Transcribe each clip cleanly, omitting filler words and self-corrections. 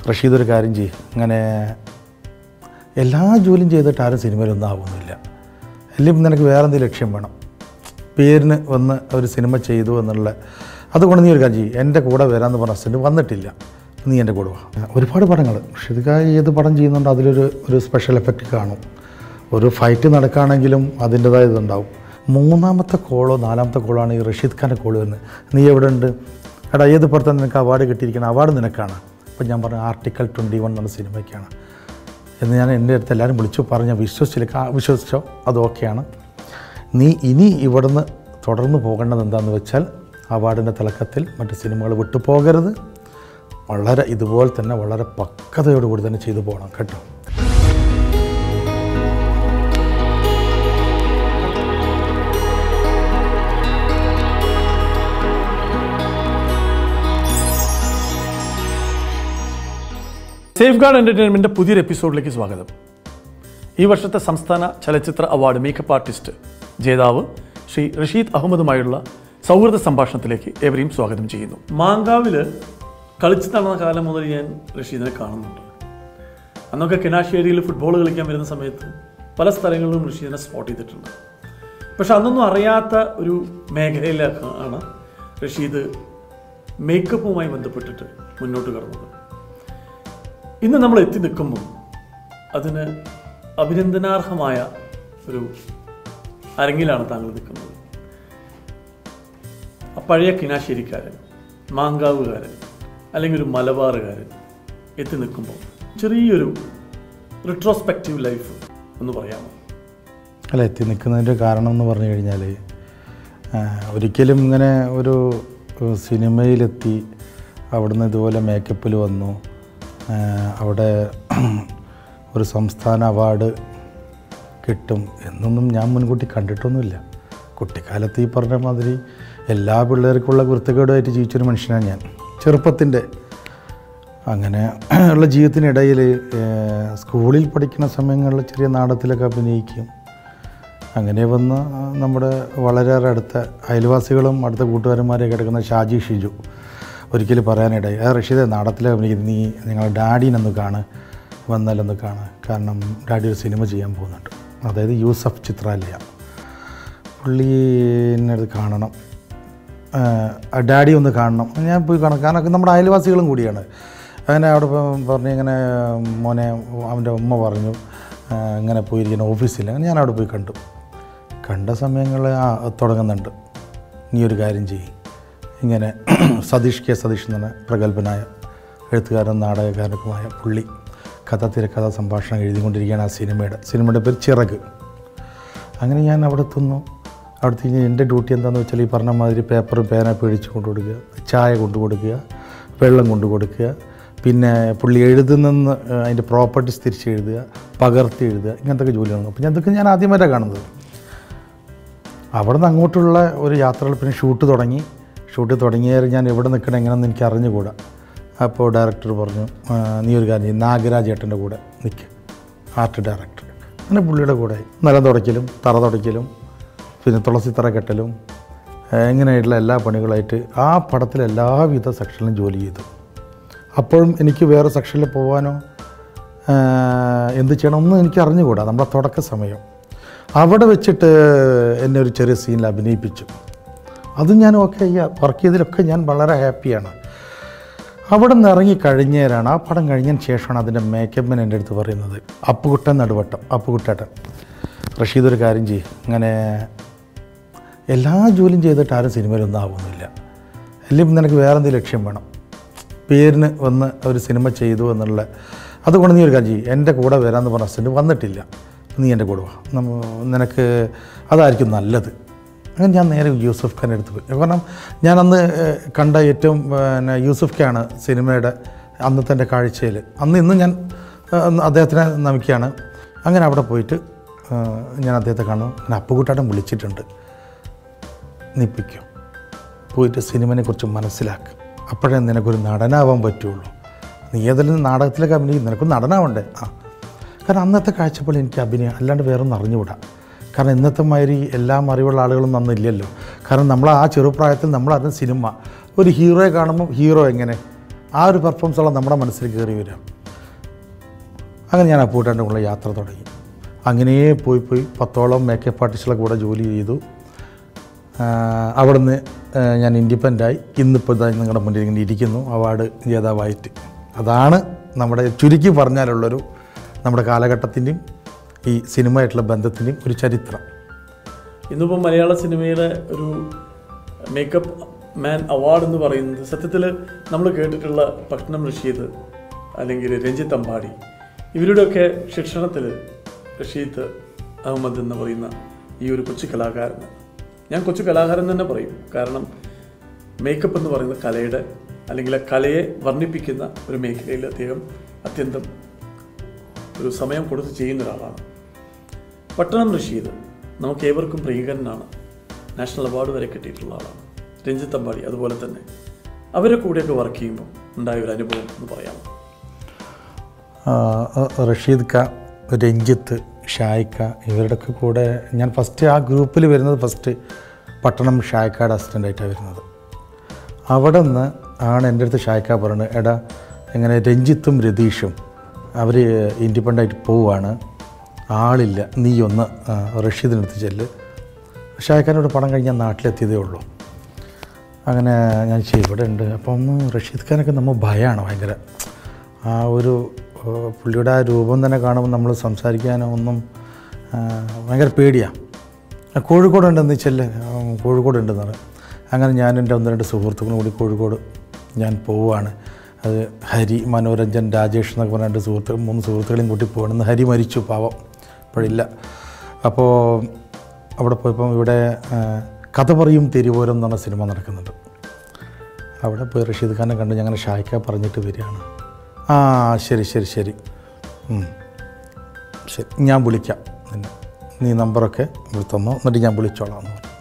റഷീദ് ഒരു കാര്യം ചെയ്യും, അങ്ങനെ എല്ലാ ജോലിയും ചെയ്തിട്ട് ആരും സിനിമയിലൊന്നും ആവുന്നില്ല. അല്ലെങ്കിൽ നിനക്ക് വേറെ എന്തെങ്കിലും ലക്ഷ്യം വേണം, പേരിന് വന്ന് ഒരു സിനിമ ചെയ്തു എന്നുള്ള അതുകൊണ്ട് നീ ഒരു കാര്യം ചെയ്യും, എൻ്റെ കൂടെ വരാമെന്ന് പറഞ്ഞ അസിസ്റ്റൻ്റ് വന്നിട്ടില്ല, നീ എൻ്റെ കൂടെ വാ. ഒരുപാട് പടങ്ങൾ റഷീദ് ഏത് പടം ചെയ്യുന്നുണ്ട് അതിലൊരു സ്പെഷ്യൽ എഫക്റ്റ് കാണും. ഒരു ഫൈറ്റ് നടക്കുകയാണെങ്കിലും അതിൻ്റെതായ ഇതുണ്ടാവും. മൂന്നാമത്തെ കോളോ നാലാമത്തെ കോളോ ആണ് ഈ റഷീദ് ഖാൻ്റെ കോള് വരുന്നത്. നീ എവിടെ ഉണ്ട്? എടാ ഏത് പുറത്താണ് നിനക്ക് അവാർഡ് കിട്ടിയിരിക്കണം? അവാർഡ് നിനക്കാണ്. അപ്പം ഞാൻ പറഞ്ഞു ആർട്ടിക്കിൾ 21 എന്ന സിനിമയ്ക്കാണ് എന്ന് ഞാൻ എൻ്റെ അടുത്ത് എല്ലാവരും വിളിച്ചു പറഞ്ഞ് വിശ്വസിച്ചോ, അത് ഓക്കെയാണ്. നീ ഇനി ഇവിടുന്ന് തുടർന്ന് പോകേണ്ടത് എന്താണെന്ന് വെച്ചാൽ അവാർഡിൻ്റെ തിളക്കത്തിൽ മറ്റ് സിനിമകൾ വിട്ടു പോകരുത്, വളരെ ഇതുപോലെ തന്നെ വളരെ പക്വതയോടുകൂടി തന്നെ ചെയ്തു പോകണം കേട്ടോ. സേഫ് ഗാർഡ് എൻ്റർടൈൻമെൻറ്റിൻ്റെ പുതിയൊരു എപ്പിസോഡിലേക്ക് സ്വാഗതം. ഈ വർഷത്തെ സംസ്ഥാന ചലച്ചിത്ര അവാർഡ് മേക്കപ്പ് ആർട്ടിസ്റ്റ് ജേതാവ് ശ്രീ റഷീദ് അഹമ്മദുമായുള്ള സൗഹൃദ സംഭാഷണത്തിലേക്ക് ഏവരെയും സ്വാഗതം ചെയ്യുന്നു. മാങ്കാവിൽ കളിച്ച് നടന്ന കാലം മുതൽ ഞാൻ റഷീദിനെ കാണുന്നുണ്ട്. അന്നൊക്കെ കിണാശ്ശേരിയിൽ ഫുട്ബോൾ കളിക്കാൻ വരുന്ന സമയത്ത് പല സ്ഥലങ്ങളിലും റഷീദിനെ സ്പോട്ട് ചെയ്തിട്ടുണ്ട്. പക്ഷെ അന്നൊന്നും അറിയാത്ത ഒരു മേഖലയിലാണ് റഷീദ് മേക്കപ്പുമായി ബന്ധപ്പെട്ടിട്ട് മുന്നോട്ട് കടന്നത്. ഇന്ന് നമ്മൾ എത്തി നിൽക്കുമ്പോൾ അതിന് അഭിനന്ദനാർഹമായ ഒരു അരങ്ങിലാണ് താങ്കൾ നിൽക്കുന്നത്. പഴയ കിണാശ്ശേരിക്കാരൻ, മാങ്കാവുകാരൻ, അല്ലെങ്കിൽ ഒരു മലബാറുകാരൻ എത്തി നിൽക്കുമ്പോൾ ചെറിയൊരു റിട്രോസ്പെക്റ്റീവ് ലൈഫ് എന്ന് പറയാമോ? അല്ല, എത്തി നിൽക്കുന്നതിൻ്റെ കാരണം എന്ന് പറഞ്ഞു കഴിഞ്ഞാൽ ഒരിക്കലും ഇങ്ങനെ ഒരു സിനിമയിലെത്തി അവിടുന്ന് ഇതുപോലെ മേക്കപ്പിൽ വന്നു, അവിടെ ഒരു സംസ്ഥാന അവാർഡ് കിട്ടും എന്നൊന്നും ഞാൻ മുൻകൂട്ടി കണ്ടിട്ടൊന്നുമില്ല. കുട്ടിക്കാലത്ത് ഈ പറഞ്ഞ മാതിരി എല്ലാ പിള്ളേർക്കുള്ള കുരുത്തക്കേടുമായിട്ട് ജീവിച്ചൊരു മനുഷ്യനാണ് ഞാൻ. ചെറുപ്പത്തിൻ്റെ അങ്ങനെ ഉള്ള ജീവിതത്തിനിടയിൽ സ്കൂളിൽ പഠിക്കുന്ന സമയങ്ങളിൽ ചെറിയ നാടകത്തിലൊക്കെ അഭിനയിക്കും. അങ്ങനെ വന്ന് നമ്മുടെ വളരെയേറെ അടുത്ത അയൽവാസികളും അടുത്ത കൂട്ടുകാരന്മാരെയൊക്കെ കിടക്കുന്ന ഷാജി ഷിജു ഒരിക്കലും പറയാനിടയിൽ, റഷീദ് നാടകത്തിൽ അഭിനയിക്കുന്നത്, നീ നിങ്ങളുടെ ഡാഡീനൊന്ന് വന്നാലൊന്ന് കാണുക, കാരണം ഡാഡി ഒരു സിനിമ ചെയ്യാൻ പോകുന്നുണ്ട്, അതായത് യൂസഫ് ചിത്രാലയ, പുള്ളിനത് കാണണം, ഡാഡി ഒന്ന് കാണണം. ഞാൻ പോയി കാണാം, കാരണം നമ്മുടെ അയൽവാസികളും കൂടിയാണ്. അങ്ങനെ അവിടെ പറഞ്ഞ് ഇങ്ങനെ മോനെ അവൻ്റെ ഉമ്മ പറഞ്ഞു ഇങ്ങനെ പോയിരിക്കുന്ന ഓഫീസിൽ. അങ്ങനെ ഞാൻ അവിടെ പോയി കണ്ട സമയങ്ങൾ തുടങ്ങുന്നുണ്ട്, നീ ഒരു കാര്യം ചെയ്യും, ഇങ്ങനെ സതീഷ് എന്ന് പറഞ്ഞ പ്രഗത്ഭനായ എഴുത്തുകാരൻ നാടകകാരനുമായ പുള്ളി തിരക്കഥ സംഭാഷണം എഴുതിക്കൊണ്ടിരിക്കുകയാണ്. ആ സിനിമയുടെ പേര് ചിറക്. അങ്ങനെ ഞാൻ അവിടെ എത്തുന്നു. അവിടുത്തെ എൻ്റെ ഡ്യൂട്ടി എന്താണെന്ന് വെച്ചാൽ ഈ പറഞ്ഞ മാതിരി പേപ്പറും പേന പേടിച്ച് കൊണ്ടു കൊടുക്കുക, ചായ കൊണ്ടു കൊടുക്കുക, വെള്ളം കൊണ്ടു കൊടുക്കുക, പിന്നെ പുള്ളി എഴുതുന്നെന്ന് അതിൻ്റെ പ്രോപ്പർട്ടീസ് തിരിച്ച് എഴുതുക, പകർത്തി എഴുതുക, ഇങ്ങനത്തെ ജോലിയാണ്. അപ്പോൾ ഇതൊക്കെ ഞാൻ ആദ്യമായിട്ടാണ് കാണുന്നത്. അവിടെ നിന്ന് അങ്ങോട്ടുള്ള ഒരു യാത്രകൾ, പിന്നെ ഷൂട്ട് തുടങ്ങിയാൽ ഞാൻ എവിടെ നിൽക്കണം എങ്ങനെയെന്ന് എനിക്ക് അറിഞ്ഞുകൂടാ. അപ്പോൾ ഡയറക്ടർ പറഞ്ഞു, നീ ഒരു കാര്യം ചെയ്യും, നാഗരാജ് ഏട്ടൻ്റെ കൂടെ നിൽക്കുക, ആർട്ട് ഡയറക്ടർ. അങ്ങനെ പുള്ളിയുടെ കൂടെ നിലം തുടയ്ക്കലും തറ തുടയ്ക്കലും പിന്നെ തുളസി തറ കെട്ടലും ഇങ്ങനെയായിട്ടുള്ള എല്ലാ പണികളായിട്ട് ആ പടത്തിൽ എല്ലാവിധ സെക്ഷനിലും ജോലി ചെയ്തു. അപ്പോഴും എനിക്ക് വേറെ സെക്ഷനിൽ പോകാനോ എന്ത് ചെയ്യണമെന്നും എനിക്ക് അറിഞ്ഞുകൂടാ. നമ്മുടെ തുടക്ക സമയം അവിടെ വെച്ചിട്ട് എന്നെ ഒരു ചെറിയ സീനിൽ അഭിനയിപ്പിച്ചു. അതും ഞാൻ ഓക്കെ, വർക്ക് ചെയ്തതിലൊക്കെ ഞാൻ വളരെ ഹാപ്പിയാണ്. അവിടെ നിന്ന് ഇറങ്ങി കഴിഞ്ഞേരാണ്, ആ പടം കഴിഞ്ഞതിന് ശേഷമാണ് അതിൻ്റെ മേക്കപ്പിന് എൻ്റെ അടുത്ത് പറയുന്നത്, അപ്പുകുട്ടേട്ടൻ, റഷീദ് ഒരു കാര്യം ചെയ്യും, അങ്ങനെ എല്ലാ ജോലിയും ചെയ്തിട്ട് ആരും സിനിമയിലൊന്നും ആവുന്നില്ല, അല്ലെങ്കിൽ നിനക്ക് വേറെ എന്തെങ്കിലും ലക്ഷ്യം വേണം, പേരിന് വന്ന് ഒരു സിനിമ ചെയ്തു എന്നുള്ള അതുകൊണ്ട് നീ ഒരു കാര്യം ചെയ്യും, എൻ്റെ കൂടെ വരാമെന്ന് പറഞ്ഞ അസിസ്റ്റൻ്റ് വന്നിട്ടില്ല, നീ എൻ്റെ കൂടെ വാ, നിനക്ക് അതായിരിക്കും നല്ലത്. അങ്ങനെ ഞാൻ നേരെ യൂസഫ് ഖാൻ്റെ അടുത്ത് പോയി. കാരണം ഞാൻ അന്ന് കണ്ട ഏറ്റവും യൂസഫ് ഖാനാണ് സിനിമയുടെ അന്നത്തെ എൻ്റെ കാഴ്ചയിൽ. ഇന്നും ഞാൻ അദ്ദേഹത്തിനെ നമിക്കുകയാണ്. അങ്ങനെ അവിടെ പോയിട്ട് ഞാൻ അദ്ദേഹത്തെ കാണുന്നു. അങ്ങനെ അപ്പുകുട്ടേട്ടൻ വിളിച്ചിട്ടുണ്ട്, നിപ്പിക്കും, പോയിട്ട് സിനിമയെക്കുറിച്ച് മനസ്സിലാക്കുക, അപ്പോഴേ നിനക്കൊരു നടനാവാൻ പറ്റുള്ളൂ. നീ ഏതെങ്കിലും നാടകത്തിലൊക്കെ അഭിനയിക്കും, നിനക്കൊരു നടനാവണ്ടേ? കാരണം അന്നത്തെ കാഴ്ചപ്പാടിൽ എനിക്ക് അഭിനയം അല്ലാണ്ട് വേറൊന്നും അറിഞ്ഞുകൂടാ. കാരണം ഇന്നത്തെ മാതിരി എല്ലാം അറിവുള്ള ആളുകളൊന്നും അന്നില്ലല്ലോ. കാരണം നമ്മൾ ആ ചെറുപ്രായത്തിൽ നമ്മൾ അറിഞ്ഞ സിനിമ, ഒരു ഹീറോയെ കാണുമ്പോൾ ഹീറോ എങ്ങനെ, ആ ഒരു പെർഫോമൻസോളം നമ്മുടെ മനസ്സിൽ കയറി വരാം. അങ്ങനെ ഞാൻ അപ്പൂട്ടൻ്റെ കൂടെ യാത്ര തുടങ്ങി. അങ്ങനെ പോയി 10ഓളം മേക്കപ്പ് ആർട്ടിസ്റ്റുകളുടെ കൂടെ ജോലി ചെയ്തു. അവിടുന്ന് ഞാൻ ഇൻഡിപെൻഡൻ്റായി. ഇന്നിപ്പോൾ ഇതായി നിങ്ങളുടെ മുന്നിൽ ഇങ്ങനെ ഇരിക്കുന്നു, അവാർഡ് ജേതാവായിട്ട്. അതാണ് നമ്മുടെ ചുരുക്കി പറഞ്ഞാലുള്ളൊരു നമ്മുടെ കാലഘട്ടത്തിൻ്റെയും ഈ സിനിമയായിട്ടുള്ള ബന്ധത്തിൻ്റെയും ഒരു ചരിത്രം. ഇന്നിപ്പോൾ മലയാള സിനിമയിലെ ഒരു മേക്കപ്പ് മാൻ അവാർഡ് എന്ന് പറയുന്നത് സത്യത്തിൽ നമ്മൾ കേട്ടിട്ടുള്ള പട്നം റഷീദ് അല്ലെങ്കിൽ രഞ്ജിത്ത് അമ്പാടി ഇവരുടെയൊക്കെ ശിക്ഷണത്തിൽ റഷീദ് അഹമ്മദ് എന്ന് പറയുന്ന ഈ ഒരു കൊച്ചു കലാകാരന്, ഞാൻ കൊച്ചു കലാകാരൻ തന്നെ പറയും, കാരണം മേക്കപ്പ് എന്ന് പറയുന്ന കലയുടെ അല്ലെങ്കിൽ ആ കലയെ വർണ്ണിപ്പിക്കുന്ന ഒരു മേഖലയിൽ അദ്ദേഹം അത്യന്തം ഒരു സമയം കൊടുത്ത് ചെയ്യുന്ന ഒരാളാണ്. പട്നം റഷീദ് നമുക്ക് ഏവർക്കും പ്രിയങ്കരനാണ്, നാഷണൽ അവാർഡ് വരെ കിട്ടിയിട്ടുള്ള ആളാണ്. രഞ്ജിത്ത് അമ്പാടി അതുപോലെ തന്നെ. അവരെ കൂടെയൊക്കെ വർക്ക് ചെയ്യുമ്പോൾ ഉണ്ടായ ഒരു അനുഭവം എന്ന് പറയാമോ? റഷീദ് ക, രഞ്ജിത്ത്, ഷായിക്ക ഇവരുടെയൊക്കെ കൂടെ ഞാൻ ഫസ്റ്റ് ആ ഗ്രൂപ്പിൽ വരുന്നത് പട്ടണം ഷായിക്കയുടെ അസിസ്റ്റൻ്റായിട്ടാണ് വരുന്നത്. അവിടെ നിന്ന് ആണ് എൻ്റെ അടുത്ത് ഷായിക്ക പറയുന്നത്, എടാ ഇങ്ങനെ രഞ്ജിത്തും രതീഷും അവർ ഇൻഡിപെൻഡൻ്റായിട്ട് പോവുകയാണ്, ആളില്ല, നീ ഒന്ന് റഷീദിനടുത്ത് ചെല്ല്. ഷായിക്കാനോട് പടം കഴിഞ്ഞാൽ നാട്ടിലെത്തിയതേ ഉള്ളൂ. അങ്ങനെ ഞാൻ ഇവിടെ ഉണ്ട്. അപ്പം ഒന്ന് റഷീദ് ഖാനൊക്കെ നമ്മൾ ഭയമാണ് ഭയങ്കര. ആ ഒരു പുള്ളിയുടെ ആ രൂപം തന്നെ കാണുമ്പോൾ നമ്മൾ സംസാരിക്കാനോ ഒന്നും ഭയങ്കര പേടിയാണ്. കോഴിക്കോടുണ്ടെന്ന് ചെല്ല്, കോഴിക്കോടുണ്ടെന്നാണ്. അങ്ങനെ ഞാൻ എൻ്റെ 1-2 സുഹൃത്തുക്കളും കൂടി കോഴിക്കോട് ഞാൻ പോവുകയാണ്. അത് ഹരി, മനോരഞ്ജൻ, രാജേഷ് എന്നൊക്കെ പറഞ്ഞ 3 സുഹൃത്തുക്കളെയും കൂട്ടി പോകണമെന്ന്. ഹരി മരിച്ചു, പാവം, ഇപ്പോഴില്ല. അപ്പോൾ അവിടെ പോയപ്പം ഇവിടെ കഥ പറയും തെരുവോരം എന്ന് പറഞ്ഞ സിനിമ നടക്കുന്നുണ്ട്. അവിടെ പോയി റഷീദ് ഖാനെ കണ്ട് ഞങ്ങനെ ഷായിക്ക പറഞ്ഞിട്ട് വരികയാണ്. ആ ശരി ശരി ശരി ശരി, ഞാൻ വിളിക്കാം നിന്നെ, നീ നമ്പറൊക്കെ തന്നോ, എന്നിട്ട് ഞാൻ വിളിച്ചോളാം എന്ന് പറഞ്ഞു.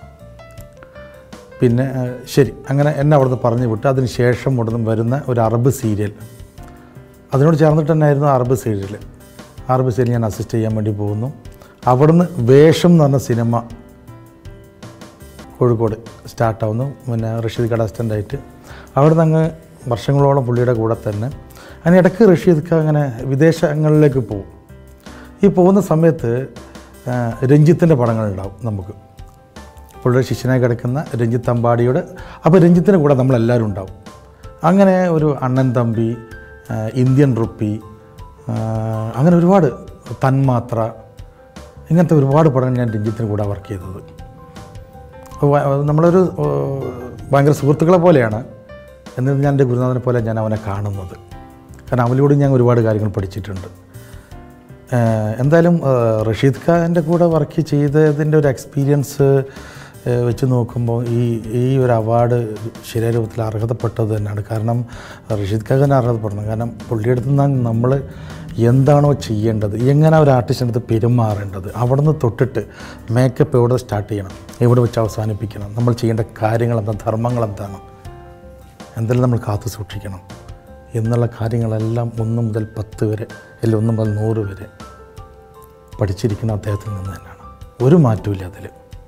പിന്നെ ശരി, അങ്ങനെ എന്നെ അവിടുന്ന് പറഞ്ഞു വിട്ട്. അതിന് ശേഷം ഇവിടുന്ന് വരുന്ന ഒരു അറബ് സീരിയൽ, അതിനോട് ചേർന്നിട്ട് തന്നെയായിരുന്നു അറബ് സീരിയൽ. അറബ് സീരിയൽ ഞാൻ അസിസ്റ്റ് ചെയ്യാൻ വേണ്ടി പോകുന്നു. അവിടുന്ന് വേഷം എന്ന് പറഞ്ഞ സിനിമ കോഴിക്കോട് സ്റ്റാർട്ടാവുന്നു. പിന്നെ റഷീദ് ഖാൻ അസിസ്റ്റൻ്റായിട്ട് അവിടുന്ന് അങ്ങ് വർഷങ്ങളോളം പുള്ളിയുടെ കൂടെ തന്നെ. അതിനിടയ്ക്ക് റഷീദ് ഖാൻ അങ്ങനെ വിദേശങ്ങളിലേക്ക് പോകും. ഈ പോകുന്ന സമയത്ത് രഞ്ജിത്തിൻ്റെ പടങ്ങളുണ്ടാവും നമുക്ക്, പുള്ളിയുടെ ശിഷ്യനായി കിടക്കുന്ന രഞ്ജിത്ത് അമ്പാടിയുടെ. അപ്പോൾ രഞ്ജിത്തിൻ്റെ കൂടെ നമ്മളെല്ലാവരും ഉണ്ടാവും. അങ്ങനെ ഒരു അണ്ണൻ തമ്പി, ഇന്ത്യൻ റുപ്പി, അങ്ങനെ ഒരുപാട്, തന്മാത്ര, ഇങ്ങനത്തെ ഒരുപാട് പടങ്ങൾ ഞാൻ രഞ്ജിത്തിന് കൂടെ വർക്ക് ചെയ്തത്. നമ്മളൊരു ഭയങ്കര സുഹൃത്തുക്കളെ പോലെയാണ്. എന്നിട്ട് ഞാൻ എൻ്റെ ഗുരുനാഥനെ പോലെ ഞാൻ അവനെ കാണുന്നത്. കാരണം അവനിലൂടെ ഞാൻ ഒരുപാട് കാര്യങ്ങൾ പഠിച്ചിട്ടുണ്ട്. എന്തായാലും റഷീദ് ഖാൻ്റെ കൂടെ വർക്ക് ചെയ്തതിൻ്റെ ഒരു എക്സ്പീരിയൻസ് വെച്ച് നോക്കുമ്പോൾ ഈ ഒരു അവാർഡ് ശരിയായ രൂപത്തിൽ അർഹതപ്പെട്ടത് തന്നെയാണ്. കാരണം റഷീദ് ഖാൻ തന്നെ അർഹതപ്പെടണം. കാരണം പുള്ളിയുടെ അടുത്ത് നിന്നാണ് നമ്മൾ എന്താണോ ചെയ്യേണ്ടത്, എങ്ങനെ ഒരു ആർട്ടിസ്റ്റിൻ്റെ അടുത്ത് പെരുമാറേണ്ടത്, അവിടെ നിന്ന് തൊട്ടിട്ട് മേക്കപ്പ് എവിടെ സ്റ്റാർട്ട് ചെയ്യണം, എവിടെ വെച്ച് അവസാനിപ്പിക്കണം, നമ്മൾ ചെയ്യേണ്ട കാര്യങ്ങൾ എന്താ, ധർമ്മങ്ങൾ എന്താണ്, എന്തെല്ലാം നമ്മൾ കാത്തു സൂക്ഷിക്കണം എന്നുള്ള കാര്യങ്ങളെല്ലാം 1 മുതൽ 10 വരെ അല്ലെങ്കിൽ 1 മുതൽ 100 വരെ പഠിച്ചിരിക്കുന്ന അദ്ദേഹത്തിൽ നിന്ന് തന്നെയാണ്. ഒരു മാറ്റമില്ല അതിൽ.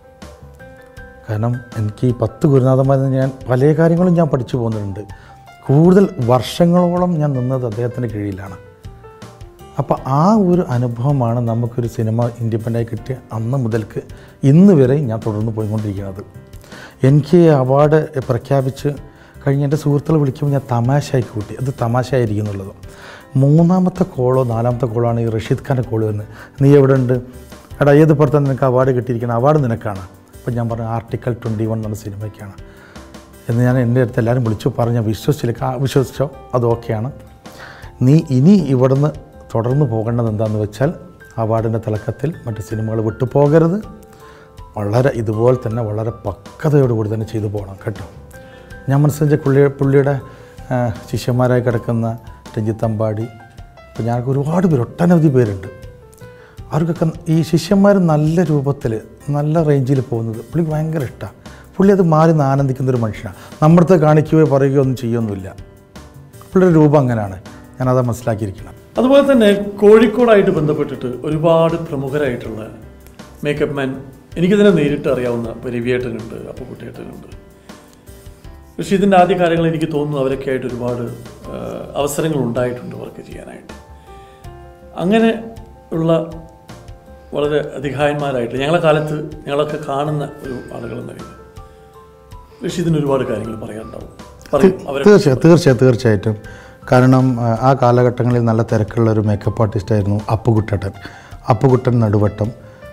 കാരണം എനിക്ക് ഈ 10 ഗുരുനാഥന്മാരിൽ നിന്ന് ഞാൻ പല കാര്യങ്ങളും ഞാൻ പഠിച്ചു പോകുന്നുണ്ട്. കൂടുതൽ വർഷങ്ങളോളം ഞാൻ നിന്നത് അദ്ദേഹത്തിൻ്റെ കീഴിലാണ്. അപ്പോൾ ആ ഒരു അനുഭവമാണ് നമുക്കൊരു സിനിമ ഇൻഡിപെൻഡൻ്റായി കിട്ടിയ അന്ന് മുതൽക്ക് ഇന്ന് വരെ ഞാൻ തുടർന്ന് പോയിക്കൊണ്ടിരിക്കുന്നത്. എനിക്ക് അവാർഡ് പ്രഖ്യാപിച്ച് കഴിഞ്ഞ് എൻ്റെ സുഹൃത്തുക്കൾ വിളിക്കുമ്പോൾ ഞാൻ തമാശയായി കൂട്ടി, അത് തമാശയായിരിക്കും എന്നുള്ളത്. 3-ാമത്തെ കോളോ 4-ാമത്തെ കോളോ ആണ് ഈ റഷീദ് ഖാൻ്റെ കോൾ വരുന്നത്. നീ എവിടെ ഉണ്ട്? എടാ ഏത് പുറത്താണ് നിനക്ക് അവാർഡ് കിട്ടിയിരിക്കണം? അവാർഡ് നിനക്കാണ്. അപ്പോൾ ഞാൻ പറഞ്ഞു ആർട്ടിക്കിൾ 21 എന്ന സിനിമയ്ക്കാണ് എന്ന്. ഞാൻ എൻ്റെ അടുത്ത് എല്ലാവരും വിളിച്ചു പറഞ്ഞ് വിശ്വസിച്ചോ, അത് ഓക്കെയാണ്. നീ ഇനി ഇവിടുന്ന് തുടർന്ന് പോകേണ്ടത് എന്താണെന്ന് വെച്ചാൽ അവാർഡിൻ്റെ തിളക്കത്തിൽ മറ്റ് സിനിമകൾ വിട്ടു പോകരുത്, വളരെ ഇതുപോലെ തന്നെ വളരെ പക്വതയോടുകൂടി തന്നെ ചെയ്തു പോകണം കേട്ടോ. ഞാൻ മനസ്സിലാക്കിയ പുള്ളിയുടെ ശിഷ്യന്മാരായി കിടക്കുന്ന രഞ്ജിത്ത് അമ്പാടി, അപ്പോൾ ഞങ്ങൾക്ക് ഒരുപാട് പേര്, ഒട്ടനവധി പേരുണ്ട്. അവർക്കൊക്കെ ഈ ശിഷ്യന്മാർ നല്ല രൂപത്തിൽ നല്ല റേഞ്ചിൽ പോകുന്നത് പുള്ളിക്ക് ഭയങ്കര ഇഷ്ടമാണ്. പുള്ളി അത് മാറി ആനന്ദിക്കുന്നൊരു മനുഷ്യനാണ്. നമ്മുടെ കാണിക്കുകയോ പറയുകയോ ഒന്നും ചെയ്യൊന്നുമില്ല. പുള്ളിയുടെ രൂപം അങ്ങനെയാണ്, ഞാനത് മനസ്സിലാക്കിയിരിക്കണം. അതുപോലെ തന്നെ കോഴിക്കോടായിട്ട് ബന്ധപ്പെട്ടിട്ട് ഒരുപാട് പ്രമുഖരായിട്ടുള്ള മേക്കപ്പ് മാൻ എനിക്കിതിനെ നേരിട്ട് അറിയാവുന്ന രവിയേട്ടനുണ്ട്, അപ്പുക്കുട്ടിയേട്ടനുണ്ട്. റഷീദിൻ്റെ ആദ്യ കാലങ്ങളിൽ എനിക്ക് തോന്നുന്നു അവരൊക്കെ ആയിട്ട് ഒരുപാട് അവസരങ്ങൾ ഉണ്ടായിട്ടുണ്ട് വർക്ക് ചെയ്യാനായിട്ട്. അങ്ങനെ ഉള്ള വളരെ അധികായന്മാരായിട്ട് ഞങ്ങളെ കാലത്ത് ഞങ്ങളൊക്കെ കാണുന്ന ഒരു ആളുകളെന്ന നിലയിൽ റഷീദിന് ഒരുപാട് കാര്യങ്ങൾ പറയാനുണ്ടാവും. തീർച്ചയായിട്ടും. കാരണം ആ കാലഘട്ടങ്ങളിൽ നല്ല തിരക്കുള്ള ഒരു മേക്കപ്പ് ആർട്ടിസ്റ്റായിരുന്നു അപ്പുകുട്ടൻ നടുവട്ടം,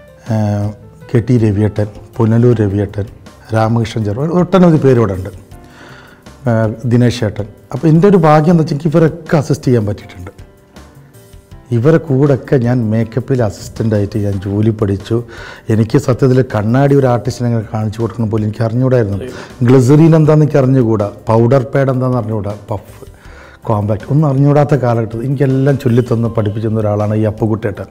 KT രവിയേട്ടൻ, പുനലൂർ രവിയേട്ടൻ, രാമകൃഷ്ണൻ ചെറുവൻ, ഒട്ടനവധി പേരിവിടെ ഉണ്ട്, ദിനേശ് ഏട്ടൻ. അപ്പോൾ എൻ്റെ ഒരു ഭാഗ്യം എന്ന് വെച്ചാൽ എനിക്ക് ഇവരൊക്കെ അസിസ്റ്റ് ചെയ്യാൻ പറ്റിയിട്ടുണ്ട്. ഇവരെ കൂടെയൊക്കെ ഞാൻ മേക്കപ്പിൽ അസിസ്റ്റൻ്റായിട്ട് ഞാൻ ജോലി പഠിച്ചു. എനിക്ക് സത്യത്തിൽ കണ്ണാടി ഒരു ആർട്ടിസ്റ്റിനെ അങ്ങനെ കാണിച്ചു കൊടുക്കുന്ന പോലും എനിക്ക് അറിഞ്ഞുകൂടായിരുന്നു. ഗ്ലിസറീൻ എന്താണെന്ന് എനിക്ക് അറിഞ്ഞുകൂടാ, പൗഡർ പാഡ് എന്താണെന്ന് അറിഞ്ഞുകൂടാ, പഫ്, കോമ്പാക്ട് ഒന്നും അറിഞ്ഞുകൂടാത്ത കാലഘട്ടത്തിൽ എനിക്കെല്ലാം ചൊല്ലിത്തന്ന് പഠിപ്പിച്ചിരുന്ന ഒരാളാണ് ഈ അപ്പുകുട്ടേട്ടൻ.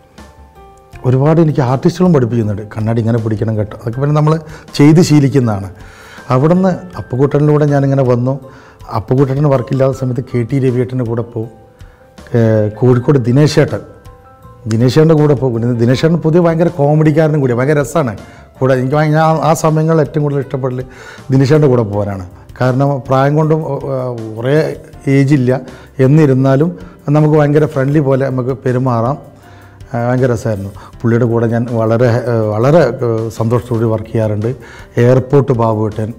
ഒരുപാട് എനിക്ക് ആർട്ടിസ്റ്റുകളും പഠിപ്പിക്കുന്നുണ്ട്, കണ്ണാടി ഇങ്ങനെ പിടിക്കണം കേട്ടോ, അതൊക്കെ പിന്നെ നമ്മൾ ചെയ്ത് ശീലിക്കുന്നതാണ്. അവിടെ നിന്ന് അപ്പുകുട്ടനിലൂടെ ഞാനിങ്ങനെ വന്നു. അപ്പുകുട്ടന് വർക്കില്ലാത്ത സമയത്ത് KT രവിയേട്ടൻ്റെ കൂടെ പോകും. കോഴിക്കോട് ദിനേശേട്ടൻ്റെ കൂടെ പോകും. ദിനേശേട്ടൻ പൊതുവെ ഭയങ്കര കോമഡിക്കാരനും കൂടിയാണ്, ഭയങ്കര രസമാണ് കൂടെ. എനിക്ക് ഞാൻ ആ സമയങ്ങളിൽ ഏറ്റവും കൂടുതൽ ഇഷ്ടപ്പെടൽ ദിനേശേട്ടൻ്റെ കൂടെ പോകാനാണ്. കാരണം പ്രായം കൊണ്ടും കുറേ ഏജില്ല, എന്നിരുന്നാലും നമുക്ക് ഭയങ്കര ഫ്രണ്ട്ലി പോലെ നമുക്ക് പെരുമാറാം. ഭയങ്കര രസമായിരുന്നു. പുള്ളിയുടെ കൂടെ ഞാൻ വളരെ വളരെ സന്തോഷത്തോടെ വർക്ക് ചെയ്യാറുണ്ട്. എയർപോർട്ട് ബാബുവേട്ടൻ,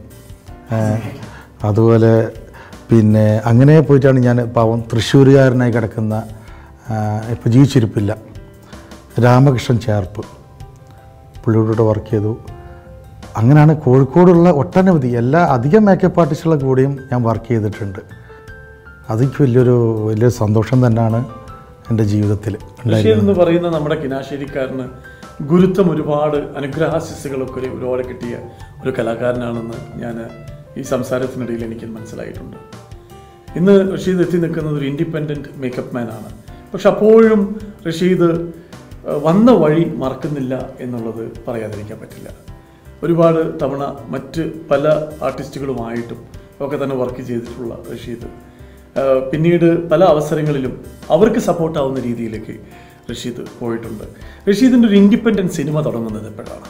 അതുപോലെ പിന്നെ അങ്ങനെ പോയിട്ടാണ് ഞാൻ പാവം തൃശ്ശൂരുകാരനായി കിടക്കുന്ന, ഇപ്പോൾ ജീവിച്ചിരിപ്പില്ല, രാമകൃഷ്ണൻ ചേർപ്പ്, പുള്ളിയോട് വർക്ക് ചെയ്തു. അങ്ങനെയാണ് കോഴിക്കോടുള്ള ഒട്ടനവധി അധികം മേക്കപ്പ് ആർട്ടിസ്റ്റുകളുടെ കൂടെയും ഞാൻ വർക്ക് ചെയ്തിട്ടുണ്ട്. അതെനിക്ക് വലിയൊരു സന്തോഷം തന്നെയാണ് എൻ്റെ ജീവിതത്തിൽ. എന്ന് പറയുന്ന നമ്മുടെ കിനാശ്ശേരിക്കാരന് ഗുരുത്വം ഒരുപാട് അനുഗ്രഹാശിസ്സുകളൊക്കെ ഒരുപാട് കിട്ടിയ ഒരു കലാകാരനാണെന്ന് ഞാൻ ഈ സംസാരത്തിനിടയിൽ എനിക്ക് മനസ്സിലായിട്ടുണ്ട്. ഇന്ന് റഷീദ് എത്തി നിൽക്കുന്നത് ഒരു ഇൻഡിപെൻഡൻറ്റ് മേക്കപ്പ് മാനാണ്. പക്ഷെ അപ്പോഴും റഷീദ് വന്ന വഴി മറക്കുന്നില്ല എന്നുള്ളത് പറയാതിരിക്കാൻ പറ്റില്ല. ഒരുപാട് തവണ മറ്റ് പല ആർട്ടിസ്റ്റുകളുമായിട്ടും ഒക്കെ തന്നെ വർക്ക് ചെയ്തിട്ടുള്ള റഷീദ് പിന്നീട് പല അവസരങ്ങളിലും അവർക്ക് സപ്പോർട്ടാവുന്ന രീതിയിലേക്ക് റഷീദ് പോയിട്ടുണ്ട്. റഷീദിൻ്റെ ഒരു ഇൻഡിപെൻഡൻറ്റ് സിനിമ തുടങ്ങുന്നത് എപ്പോഴാണ്?